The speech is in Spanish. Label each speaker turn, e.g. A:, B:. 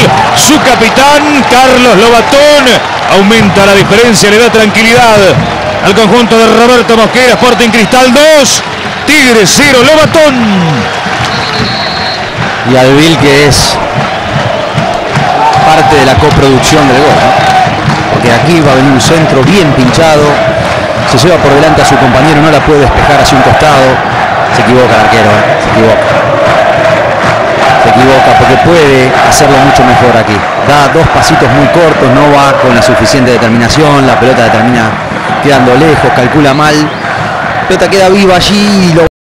A: su capitán Carlos Lobatón aumenta la diferencia, le da tranquilidad al conjunto de Roberto Mosquera. Sporting Cristal 2, Tigre 0, Lobatón.
B: Y Alvil, que es parte de la coproducción del gol, ¿no? Porque aquí va a venir un centro bien pinchado, se lleva por delante a su compañero, no la puede despejar hacia un costado. Se equivoca el arquero, se equivoca porque puede hacerlo mucho mejor aquí. Da dos pasitos muy cortos, no va con la suficiente determinación, la pelota termina quedando lejos, calcula mal, la pelota queda viva allí y lo